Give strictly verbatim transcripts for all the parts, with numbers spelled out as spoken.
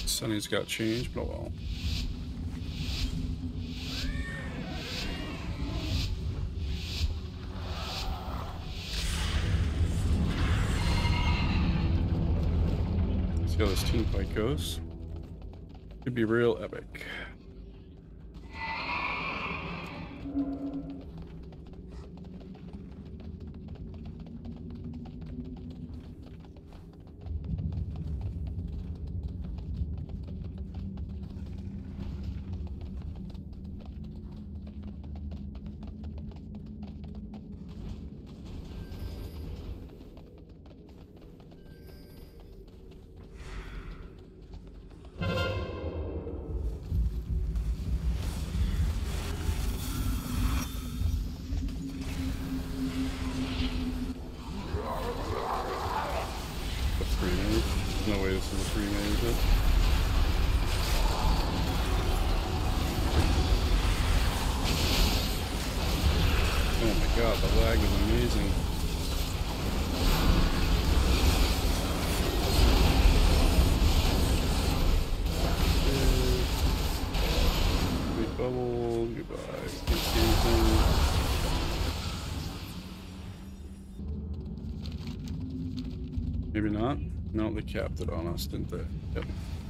Sunny's got changed, but oh well. See how this team fight goes. Could be real epic. No way this is a three man, is it? Oh my god, the lag is amazing. Big bubble, goodbye. Can't see anything. Maybe not. No, they capped it on us, didn't they? Yep.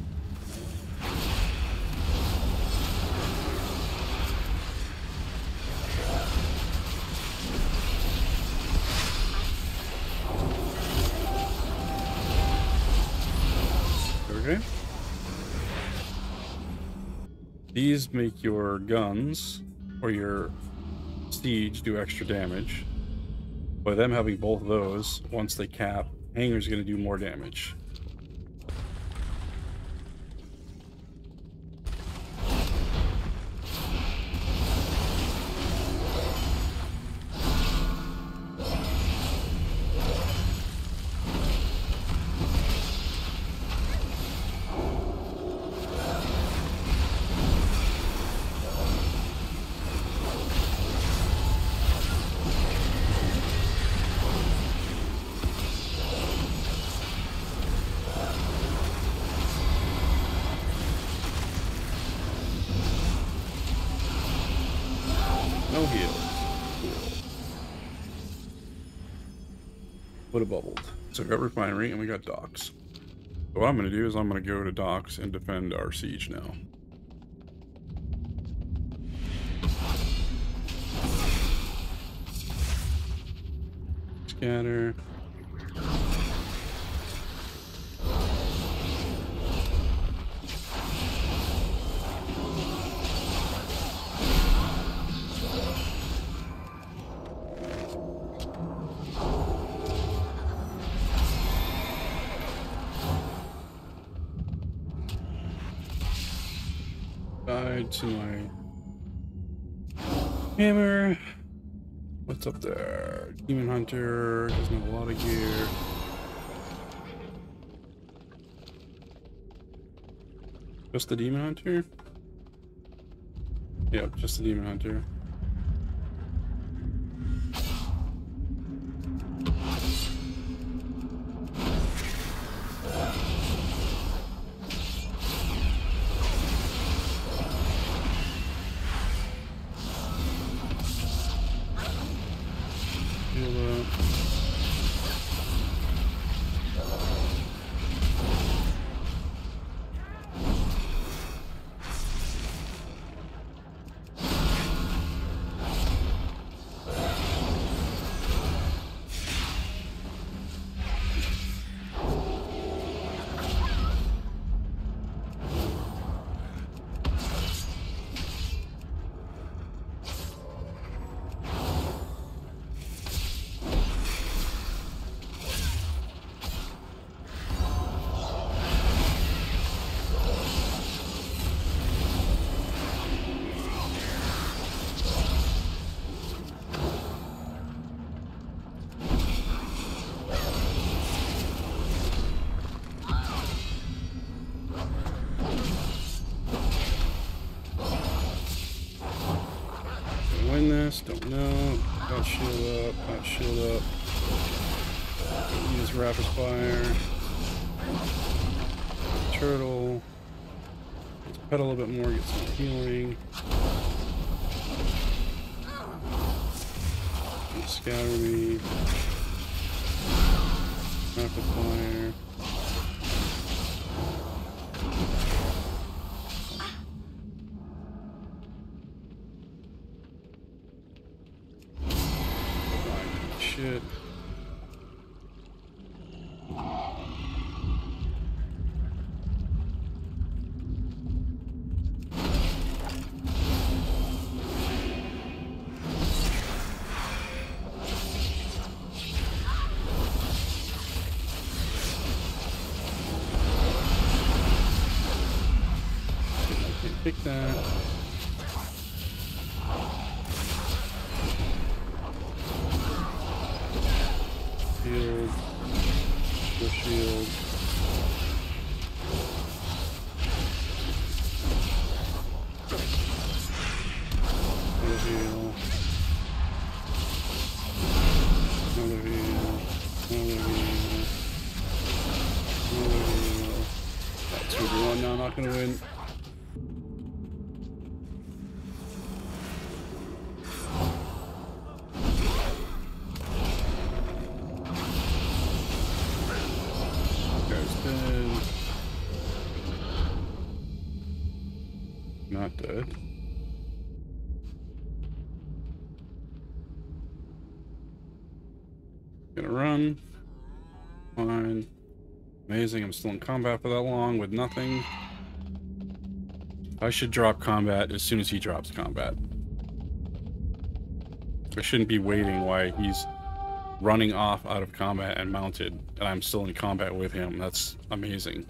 Okay. These make your guns or your siege do extra damage. By them having both of those, once they cap, Hanger's going to do more damage. No heals. Cool. Would have bubbled. So we got refinery and we got docks. So what I'm going to do is I'm going to go to docks and defend our siege now. Scatter. Died to my hammer. What's up there? Demon Hunter doesn't have a lot of gear. Just the Demon Hunter? Yep, just the Demon Hunter. Win this, don't know. Got shield up, got shield up. Use rapid fire. Turtle. pet a little bit more, get some healing. Scatter me. Rapid fire. Shit. Take that. Shield. Full shield. Another heal. Another heal. Another heal. Another heal. That's what we want now, not gonna win. Not dead. Gonna run. Fine. Amazing, I'm still in combat for that long with nothing. I should drop combat as soon as he drops combat. I shouldn't be waiting while he's running off out of combat and mounted, and I'm still in combat with him. That's amazing.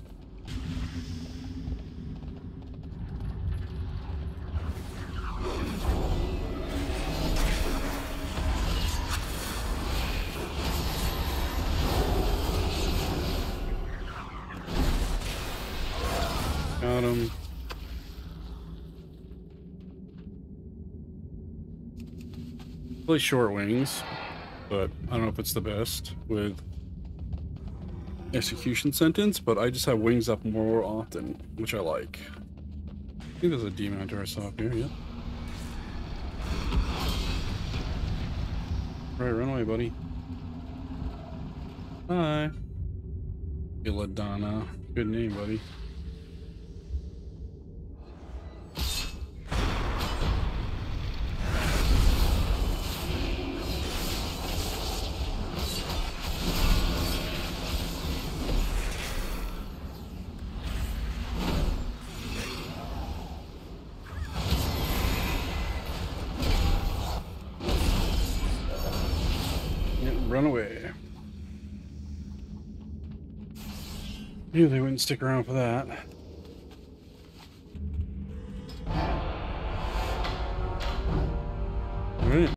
Got him. Really short wings, but I don't know if it's the best with execution sentence, but I just have wings up more often, which I like. I think there's a demon to ourselves here, yeah. Right, run away, buddy. Bye. Illadonna. Good name, buddy. Run away. Knew they wouldn't stick around for that.